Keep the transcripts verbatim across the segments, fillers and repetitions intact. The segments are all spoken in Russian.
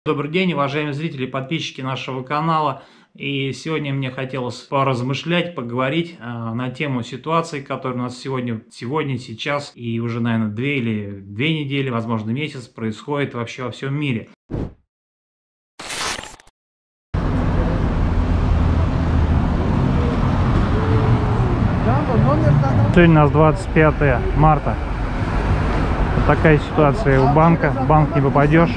Добрый день, уважаемые зрители и подписчики нашего канала. И сегодня мне хотелось поразмышлять, поговорить э, на тему ситуации, которая у нас сегодня, сегодня, сейчас и уже, наверное, две или две недели, возможно, месяц происходит вообще во всем мире. Сегодня у нас двадцать пятое марта. Вот такая ситуация у банка. В банк не попадешь.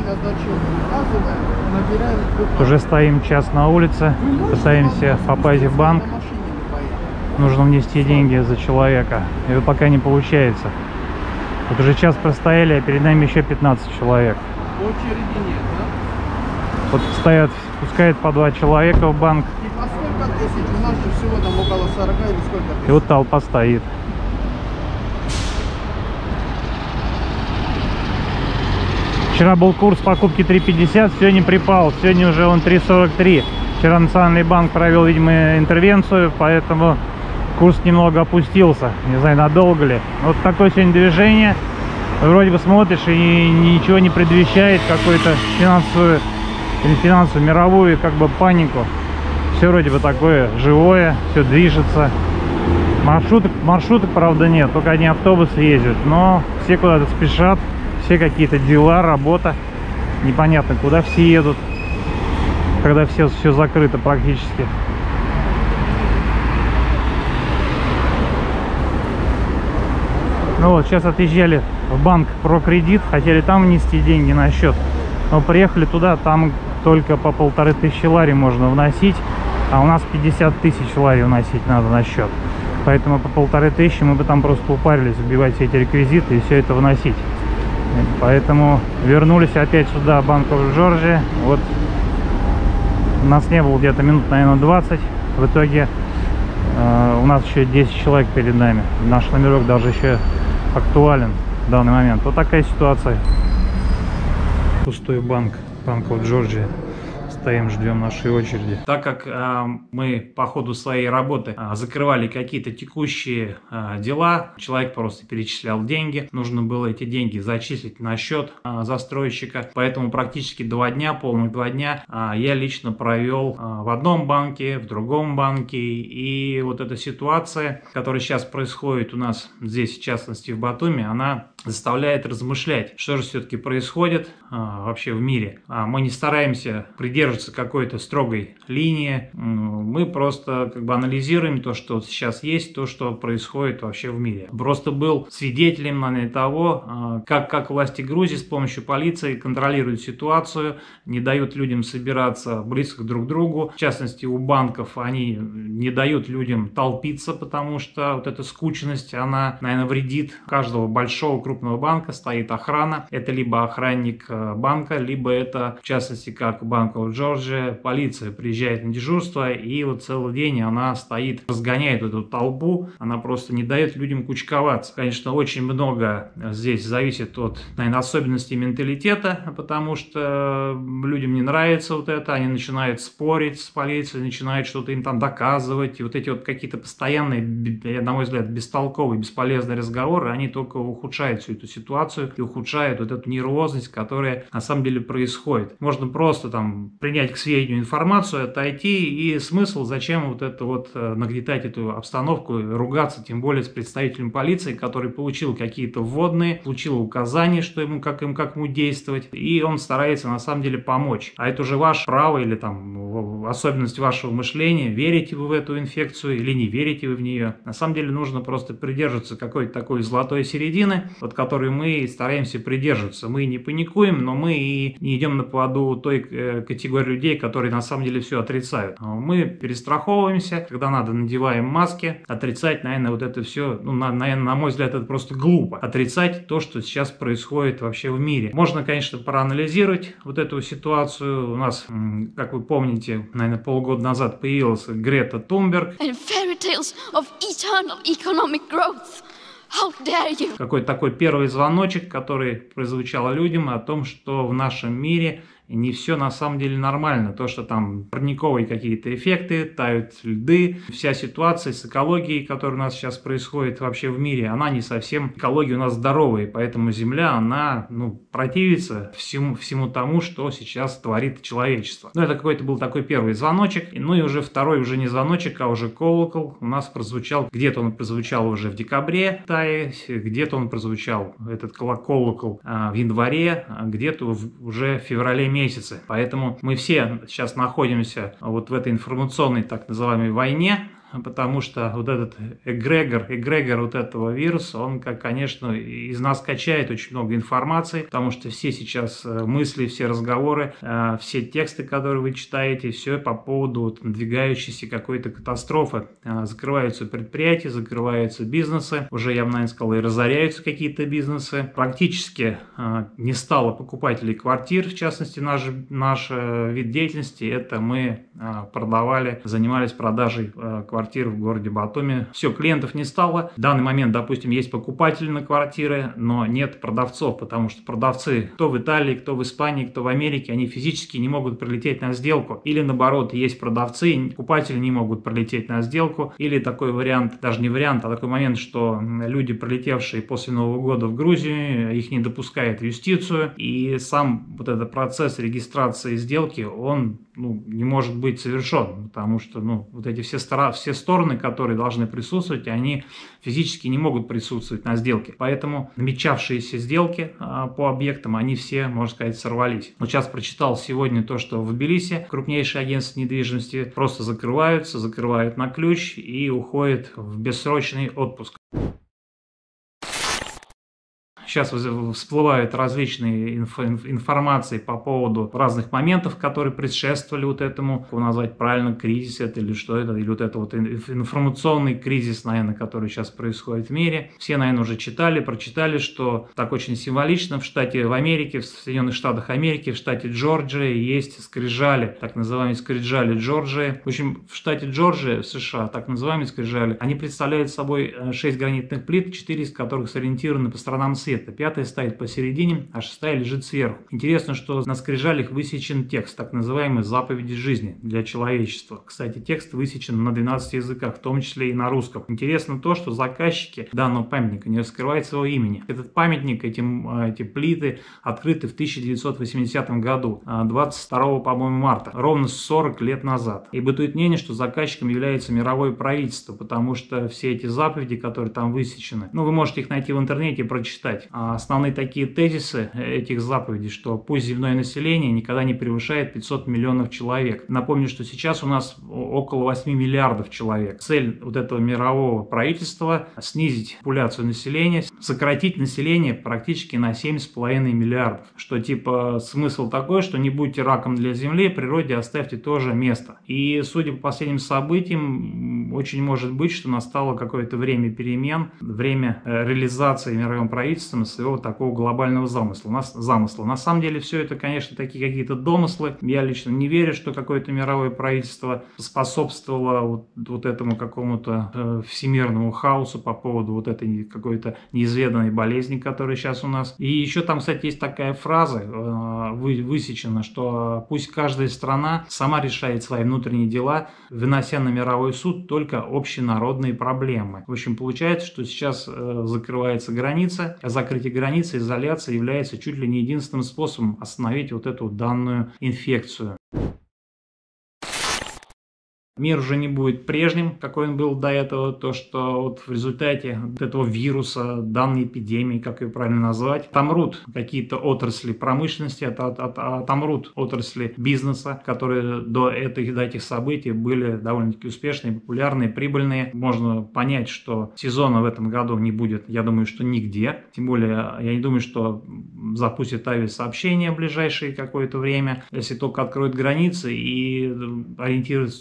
Уже стоим час на улице, пытаемся попасть в банк. Нужно внести деньги за человека. И вот пока не получается. Вот уже час простояли, а перед нами еще пятнадцать человек. Очереди нет, да? Вот стоят, пускают по два человека в банк. И по сколько тысяч? У нас же всего там около сорока или сколько тысяч? И вот толпа стоит. Вчера был курс покупки три пятьдесят, сегодня припал, сегодня уже он три сорок три. Вчера Национальный банк провел, видимо, интервенцию, поэтому курс немного опустился. Не знаю, надолго ли. Вот такое сегодня движение. Вроде бы смотришь и ничего не предвещает какую-то финансовую или финансовую мировую как бы панику. Все вроде бы такое живое, все движется. Маршруток, маршруток, правда, нет, только одни автобусы ездят, но все куда-то спешат. Все какие-то дела, работа. Непонятно, куда все едут, когда все, все закрыто практически. Ну вот, сейчас отъезжали в банк Прокредит, хотели там внести деньги на счет. Но приехали туда, там только по полторы тысячи лари можно вносить, а у нас пятьдесят тысяч лари вносить надо на счет. Поэтому по полторы тысячи мы бы там просто упарились, вбивать все эти реквизиты и все это вносить. Поэтому вернулись опять сюда, Bank of Georgia. Вот у нас не было где-то минут, наверное, двадцать. В итоге э, у нас еще десять человек перед нами. Наш номерок даже еще актуален в данный момент. Вот такая ситуация. Пустой банк, Bank of Georgia. Стоим, ждем нашей очереди. Так как э, мы по ходу своей работы э, закрывали какие-то текущие э, дела, человек просто перечислял деньги, нужно было эти деньги зачислить на счет э, застройщика, поэтому практически два дня, полных два дня э, я лично провел э, в одном банке, в другом банке, и вот эта ситуация, которая сейчас происходит у нас здесь, в частности в Батуми, она заставляет размышлять, что же все-таки происходит а, вообще в мире. А, мы не стараемся придерживаться какой-то строгой линии, мы просто как бы анализируем то, что сейчас есть, то, что происходит вообще в мире. Просто был свидетелем, наверное, того, а, как, как власти Грузии с помощью полиции контролируют ситуацию, не дают людям собираться близко друг к другу. В частности, у банков они не дают людям толпиться, потому что вот эта скучность, она, наверное, вредит. Каждого большого крупного банка стоит охрана. Это либо охранник банка, либо это, в частности, как Bank of Georgia, полиция приезжает на дежурство, и вот целый день она стоит, разгоняет эту толпу, она просто не дает людям кучковаться. Конечно, очень много здесь зависит от, наверное, особенностей менталитета, потому что людям не нравится вот это, они начинают спорить с полицией, начинают что-то им там доказывать, и вот эти вот какие-то постоянные, на мой взгляд, бестолковые, бесполезные разговоры, они только ухудшают всю эту ситуацию и ухудшают вот эту нервозность, которая на самом деле происходит. Можно просто там принять к сведению информацию, отойти, и смысл, зачем вот это вот нагнетать эту обстановку, ругаться, тем более с представителем полиции, который получил какие-то вводные, получил указания, что ему, как им, как ему действовать, и он старается на самом деле помочь. А это уже ваше право или там особенность вашего мышления, верите вы в эту инфекцию или не верите вы в нее. На самом деле нужно просто придерживаться какой-то такой золотой середины, вот которой мы стараемся придерживаться. Мы не паникуем, но мы и не идем на поводу той э, категории людей, которые на самом деле все отрицают. Мы перестраховываемся, когда надо, надеваем маски. Отрицать, наверное, вот это все, ну, на, наверное, на мой взгляд, это просто глупо. Отрицать то, что сейчас происходит вообще в мире. Можно, конечно, проанализировать вот эту ситуацию. У нас, как вы помните, наверное, полгода назад появилась Грета Тунберг. Какой-то такой первый звоночек, который прозвучал людям о том, что в нашем мире И не все на самом деле нормально. То, что там парниковые какие-то эффекты, тают льды, вся ситуация с экологией, которая у нас сейчас происходит вообще в мире, она не совсем, экология у нас здоровая, поэтому Земля, она, ну, противится всему, всему тому, что сейчас творит человечество. Ну, это какой-то был такой первый звоночек. Ну и уже второй, уже не звоночек, а уже колокол у нас прозвучал. Где-то он прозвучал уже в декабре, где-то он прозвучал, этот колокол, в январе, где-то уже в феврале месяце. Поэтому мы все сейчас находимся вот в этой информационной так называемой войне, потому что вот этот эгрегор, эгрегор вот этого вируса, он, как, конечно, из нас качает очень много информации, потому что все сейчас мысли, все разговоры, все тексты, которые вы читаете, все по поводу вот надвигающейся какой-то катастрофы. Закрываются предприятия, закрываются бизнесы, уже, я бы, наверное, сказал, и разоряются какие-то бизнесы. Практически не стало покупателей квартир, в частности, наш, наш вид деятельности, это мы продавали, занимались продажей квартир в городе Батуми. Все, клиентов не стало. В данный момент, допустим, есть покупатели на квартиры, но нет продавцов, потому что продавцы, кто в Италии, кто в Испании, кто в Америке, они физически не могут прилететь на сделку. Или наоборот, есть продавцы, покупатели не могут прилететь на сделку. Или такой вариант, даже не вариант, а такой момент, что люди, прилетевшие после Нового года в Грузию, их не допускает в юстицию. И сам вот этот процесс регистрации сделки, он, ну, не может быть совершен, потому что, ну, вот эти все, стора, все стороны, которые должны присутствовать, они физически не могут присутствовать на сделке. Поэтому намечавшиеся сделки а, по объектам, они все, можно сказать, сорвались. Вот сейчас прочитал сегодня то, что в Тбилиси крупнейшие агентства недвижимости просто закрываются, закрывают на ключ и уходят в бессрочный отпуск. Сейчас всплывают различные инф информации по поводу разных моментов, которые предшествовали вот этому, как его назвать правильно, кризис это или что это, или вот это вот информационный кризис, наверное, который сейчас происходит в мире. Все, наверное, уже читали, прочитали, что так очень символично в штате, в Америке, в Соединенных Штатах Америки, в штате Джорджия есть скрижали, так называемые скрижали Джорджии. В общем, в штате Джорджия, в США, так называемые скрижали, они представляют собой шесть гранитных плит, четыре из которых сориентированы по сторонам света. Пятая стоит посередине, а шестая лежит сверху. Интересно, что на скрижалях высечен текст, так называемый «Заповеди жизни» для человечества. Кстати, текст высечен на двенадцати языках, в том числе и на русском. Интересно то, что заказчики данного памятника не раскрывают своего имени. Этот памятник, эти, эти плиты открыты в тысяча девятьсот восьмидесятом году, двадцать второго, по-моему, марта, ровно сорок лет назад. И бытует мнение, что заказчиком является мировое правительство, потому что все эти заповеди, которые там высечены, ну, вы можете их найти в интернете и прочитать. Основные такие тезисы этих заповедей, что пусть земное население никогда не превышает пятьсот миллионов человек. Напомню, что сейчас у нас около восьми миллиардов человек. Цель вот этого мирового правительства – снизить популяцию населения, сократить население практически на семь с половиной миллиардов. Что типа смысл такой, что не будьте раком для Земли, природе оставьте тоже место. И судя по последним событиям, очень может быть, что настало какое-то время перемен, время реализации мировым правительством своего такого глобального замысла. У нас замысла. На самом деле все это, конечно, такие какие-то домыслы. Я лично не верю, что какое-то мировое правительство способствовало вот, вот этому какому-то э, всемирному хаосу по поводу вот этой какой-то неизведанной болезни, которая сейчас у нас. И еще там, кстати, есть такая фраза э, вы, высечена, что пусть каждая страна сама решает свои внутренние дела, вынося на мировой суд только общенародные проблемы. В общем, получается, что сейчас э, закрывается граница, а закрытие границы, изоляция является чуть ли не единственным способом остановить вот эту данную инфекцию. Мир уже не будет прежним, какой он был до этого, то, что вот в результате вот этого вируса, данной эпидемии, как ее правильно назвать, отомрут какие-то отрасли промышленности, от, от, от, отомрут отрасли бизнеса, которые до этих, до этих событий были довольно-таки успешные, популярные, прибыльные. Можно понять, что сезона в этом году не будет, я думаю, что нигде. Тем более, я не думаю, что запустят авиасообщения в ближайшее какое-то время, если только откроют границы и ориентируются только на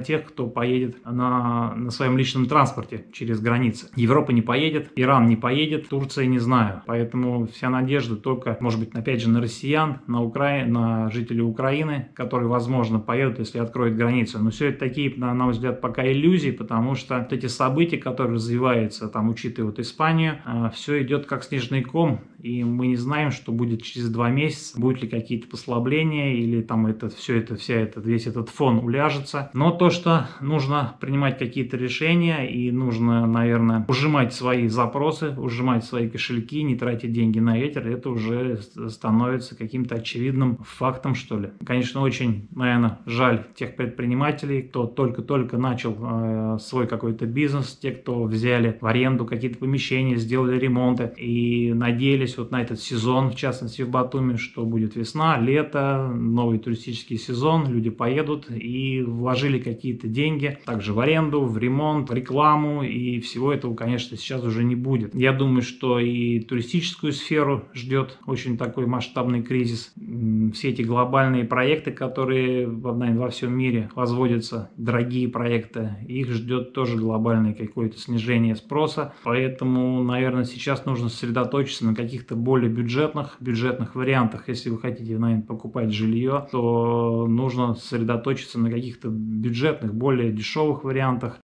тех, кто поедет на, на своем личном транспорте через границы. Европа не поедет, Иран не поедет, Турция не знаю. Поэтому вся надежда только, может быть, опять же, на россиян, на, Укра... на жителей Украины, которые, возможно, поедут, если откроют границу. Но все это такие, на мой взгляд, пока иллюзии, потому что вот эти события, которые развиваются, там, учитывая вот Испанию, все идет как снежный ком, и мы не знаем, что будет через два месяца, будут ли какие-то послабления, или там это, все это, вся это, весь этот фон уляжется. Но то, что нужно принимать какие-то решения, и нужно, наверное, ужимать свои запросы, ужимать свои кошельки, не тратить деньги на ветер, это уже становится каким-то очевидным фактом, что ли. Конечно, очень, наверное, жаль тех предпринимателей, кто только-только начал э, свой какой-то бизнес, те, кто взяли в аренду какие-то помещения, сделали ремонты и надеялись вот на этот сезон, в частности в Батуми, что будет весна, лето, новый туристический сезон, люди поедут и вложили какие-то деньги также в аренду, в ремонт, в рекламу, и всего этого, конечно, сейчас уже не будет. Я думаю, что и туристическую сферу ждет очень такой масштабный кризис. Все эти глобальные проекты, которые, наверное, во всем мире возводятся, дорогие проекты, их ждет тоже глобальное какое-то снижение спроса. Поэтому, наверное, сейчас нужно сосредоточиться на каких-то более бюджетных, бюджетных вариантах. Если вы хотите, наверное, покупать жилье, то нужно сосредоточиться на каких-то бюджетных, более дешевых вариантах.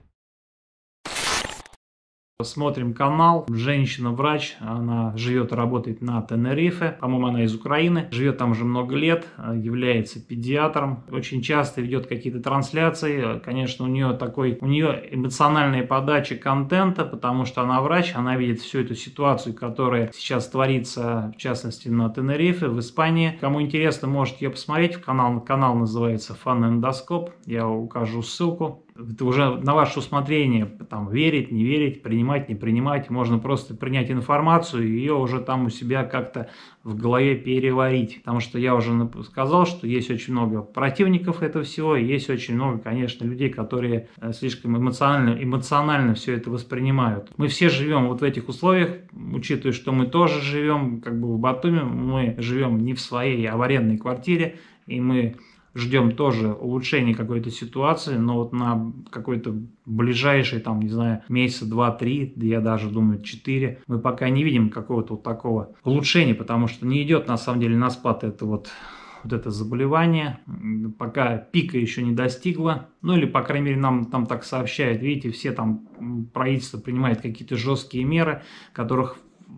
Смотрим канал. Женщина-врач, она живет и работает на Тенерифе. По-моему, она из Украины. Живет там уже много лет, является педиатром. Очень часто ведет какие-то трансляции. Конечно, у нее такой, у нее эмоциональная подача контента, потому что она врач, она видит всю эту ситуацию, которая сейчас творится, в частности, на Тенерифе, в Испании. Кому интересно, можете ее посмотреть. Канал, канал называется Фонендоскоп. Я укажу ссылку. Это уже на ваше усмотрение, там, верить, не верить, принимать, не принимать. Можно просто принять информацию и ее уже там у себя как-то в голове переварить. Потому что я уже сказал, что есть очень много противников этого всего, и есть очень много, конечно, людей, которые слишком эмоционально, эмоционально все это воспринимают. Мы все живем вот в этих условиях, учитывая, что мы тоже живем как бы в Батуми, мы живем не в своей, а в арендной квартире, и мы ждем тоже улучшения какой-то ситуации, но вот на какой-то ближайший, там, не знаю, месяца два-три, я даже думаю четыре, мы пока не видим какого-то вот такого улучшения, потому что не идет на самом деле на спад это вот, вот это заболевание, пока пика еще не достигло, ну или, по крайней мере, нам там так сообщают, видите, все там правительство принимает какие-то жесткие меры, которых,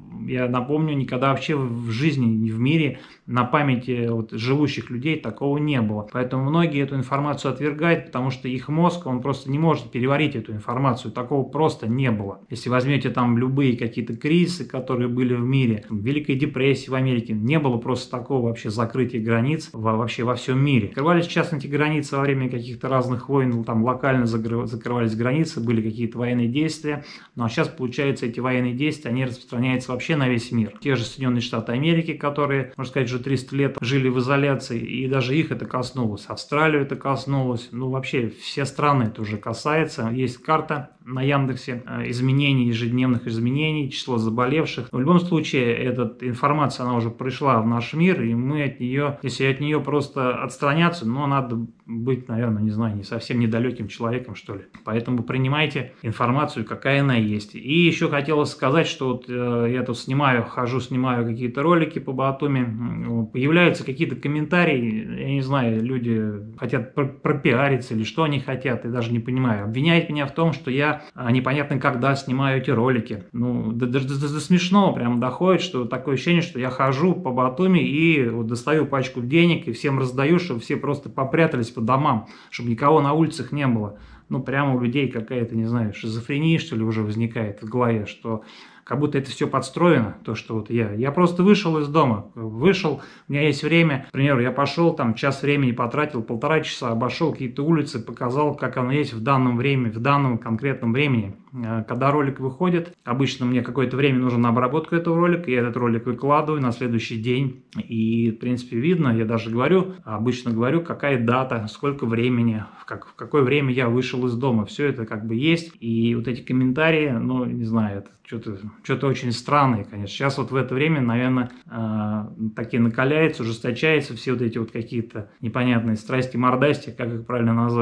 я напомню, никогда вообще в жизни, ни в мире, на памяти вот живущих людей такого не было. Поэтому многие эту информацию отвергают, потому что их мозг, он просто не может переварить эту информацию. Такого просто не было. Если возьмете там любые какие-то кризисы, которые были в мире, Великой депрессии в Америке, не было просто такого вообще закрытия границ вообще во всем мире. Открывались, в частности, границы во время каких-то разных войн, там локально закрывались границы, были какие-то военные действия. Ну а сейчас, получается, эти военные действия, они распространяются вообще на весь мир. Те же Соединенные Штаты Америки, которые, можно сказать, уже триста лет жили в изоляции, и даже их это коснулось. Австралию это коснулось. Ну, вообще, все страны это уже касается. Есть карта на Яндексе изменений, ежедневных изменений, число заболевших. Но в любом случае, эта информация, она уже пришла в наш мир, и мы от нее, если от нее просто отстраняться, ну, надо быть, наверное, не знаю, не совсем недалеким человеком, что ли. Поэтому принимайте информацию, какая она есть. И еще хотелось сказать, что вот э, я тут снимаю, хожу, снимаю какие-то ролики по Батуми, появляются какие-то комментарии, я не знаю, люди хотят пропиариться или что они хотят, я даже не понимаю. Обвиняют меня в том, что я непонятно когда снимаю эти ролики. Ну, до, до, до, до смешного прям доходит, что такое ощущение, что я хожу по Батуми и вот достаю пачку денег и всем раздаю, чтобы все просто попрятались по домам, чтобы никого на улицах не было. Ну, прямо у людей какая-то, не знаю, шизофрения, что ли, уже возникает в голове, что как будто это все подстроено, то, что вот я. Я просто вышел из дома, вышел, у меня есть время, к примеру, я пошел, там, час времени потратил, полтора часа, обошел какие-то улицы, показал, как оно есть в данном времени, в данном конкретном времени. Когда ролик выходит, обычно мне какое-то время нужно на обработку этого ролика, я этот ролик выкладываю на следующий день, и, в принципе, видно, я даже говорю, обычно говорю, какая дата, сколько времени, в, как, в какое время я вышел из дома, все это как бы есть, и вот эти комментарии, ну, не знаю, это что-то что-то очень странное, конечно. Сейчас вот в это время, наверное, э, такие накаляются, ужесточаются все вот эти вот какие-то непонятные страсти, мордасти, как их правильно назвать.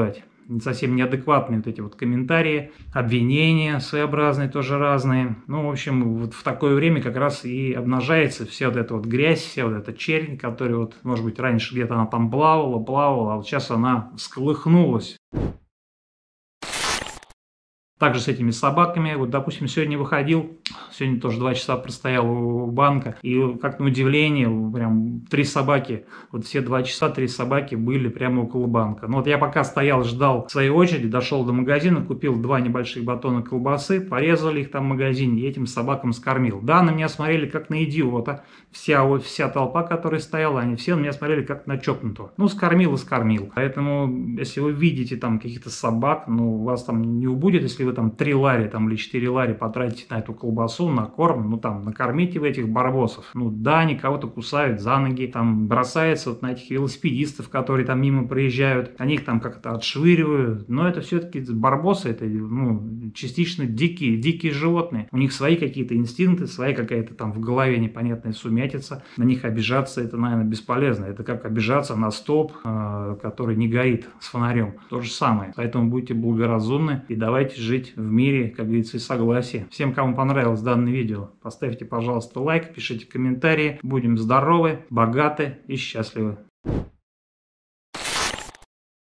совсем неадекватные вот эти вот комментарии, обвинения своеобразные, тоже разные. Ну, в общем, вот в такое время как раз и обнажается вся вот эта вот грязь, вся вот эта чернь, которая вот, может быть, раньше где-то она там плавала, плавала, а вот сейчас она всколыхнулась. Также с этими собаками, вот, допустим, сегодня выходил, сегодня тоже два часа простоял у банка, и, как на удивление, прям три собаки, вот все два часа три собаки были прямо около банка. Ну вот я пока стоял, ждал своей очереди, дошел до магазина, купил два небольших батона колбасы, порезали их там в магазине и этим собакам скормил. Да, на меня смотрели как на идиота, вся, вот, вся толпа, которая стояла, они все на меня смотрели как на чокнутого. Ну, скормил и скормил. Поэтому, если вы видите там каких-то собак, ну, у вас там не убудет, если вы там три лари там, или четыре лари потратите на эту колбасу, на корм, ну там накормите вы этих барбосов. Ну да, они кого-то кусают за ноги, там бросаются вот на этих велосипедистов, которые там мимо проезжают, они их там как-то отшвыривают, но это все-таки барбосы, это ну, частично дикие, дикие животные. У них свои какие-то инстинкты, своя какая-то там в голове непонятная сумятица, на них обижаться это, наверное, бесполезно. Это как обижаться на столб, э, который не горит с фонарем. То же самое. Поэтому будьте благоразумны и давайте жить в мире, как говорится, и согласии. Всем, кому понравилось данное видео, поставьте, пожалуйста, лайк, пишите комментарии. Будем здоровы, богаты и счастливы.